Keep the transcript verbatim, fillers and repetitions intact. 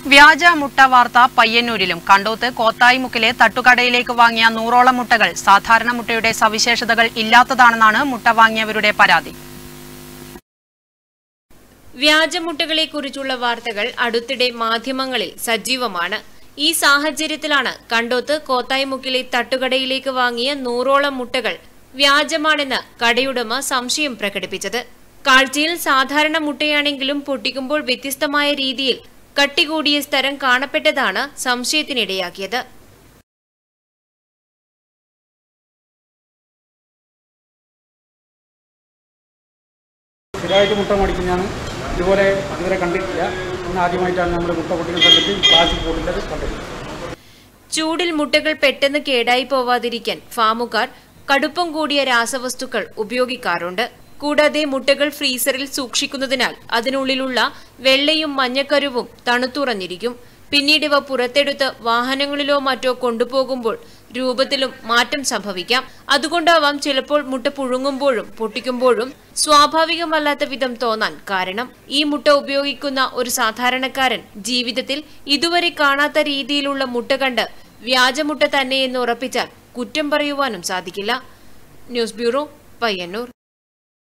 വ്യാജ മുട്ട വാർത്ത പയ്യന്നൂരിലും കണ്ടോത്ത് കോത്തായിമുക്കിലെ തട്ടുകടയിലേക്ക് വാങ്ങിയ നൂറോളം മുട്ടകൾ സാധാരണ മുട്ടയുടെ സവിശേഷതകൾ ഇല്ലാത്തതാണെന്നാണ് മുട്ട വാങ്ങിയവരുടെ പരാതി. വ്യാജമുട്ടകളെക്കുറിച്ചുള്ള വാർത്തകൾ അടുത്തിടെ മാധ്യമങ്ങളിൽ സജീവമാണ്. ഈ സാഹചര്യത്തിലാണ് കണ്ടോത്ത് കോത്തായിമുക്കിലെ തട്ടുകടയിലേക്ക് വാങ്ങിയ നൂറോളം മുട്ടകൾ വ്യാജമാണെന്ന് കടയുടമ സംശയം പ്രകടിപ്പിച്ചത്. കാഴ്ചയിൽ സാധാരണ മുട്ടയാണെങ്കിലും പൊട്ടിക്കുമ്പോൾ വ്യത്യസ്തമായ രീതിയിൽ കട്ടികൂടിയ സ്ഥലം കാണപ്പെട്ടതാണ് സംശയത്തിനിടയാക്കിയത്. സ്ഥിരമായിട്ട് മുട്ട മേടിക്കുന്നതാണ്. ഇതുപോലെ ഇതുവരെ കണ്ടിട്ടില്ല. ഇന്ന് ആദ്യമായിട്ടാണ് നമ്മൾ മുട്ട പൊട്ടിക്കുന്ന സമയത്ത് പ്ലാസ്റ്റിക് ബോട്ടിലത് കണ്ടത്. ചൂടിൽ മുട്ടകൾ പെട്ടെന്ന് കേടായി പോവാതിരിക്കാൻ ഫാമുകാർ കടുപ്പം കൂടിയ രാസവസ്തുക്കൾ ഉപയോഗിക്കാറുണ്ട്. കൂടാതെ മുട്ടകൾ ഫ്രീസറിൽ സൂക്ഷിക്കുന്നതിനാൽ അതിനുള്ളിലുള്ള വെള്ളയും മഞ്ഞക്കരുവും തണുത്തുറഞ്ഞിരിക്കും. പിന്നീട് ഇവ പുറത്തെടുത്ത് വാഹനങ്ങളിലോ മറ്റോ കൊണ്ടുപോകുമ്പോൾ രൂപത്തിലും മാറ്റം സംഭവിക്കാം. അതുകൊണ്ടാവാം ചിലപ്പോൾ മുട്ട പുഴുങ്ങുമ്പോഴും പൊട്ടിക്കുമ്പോഴും സ്വാഭാവികമല്ലാത്ത വിധം തോന്നാൻ കാരണം. ഈ മുട്ട ഉപയോഗിക്കുന്ന ഒരു സാധാരണക്കാരൻ ജീവിതത്തിൽ ഇതുവരെ കാണാത്ത രീതിയിലുള്ള മുട്ട കണ്ട് വ്യാജമുട്ട തന്നെയെന്ന് ഉറപ്പിച്ചാൽ കുറ്റം പറയുവാനും സാധിക്കില്ല. News bureau, Payyanur.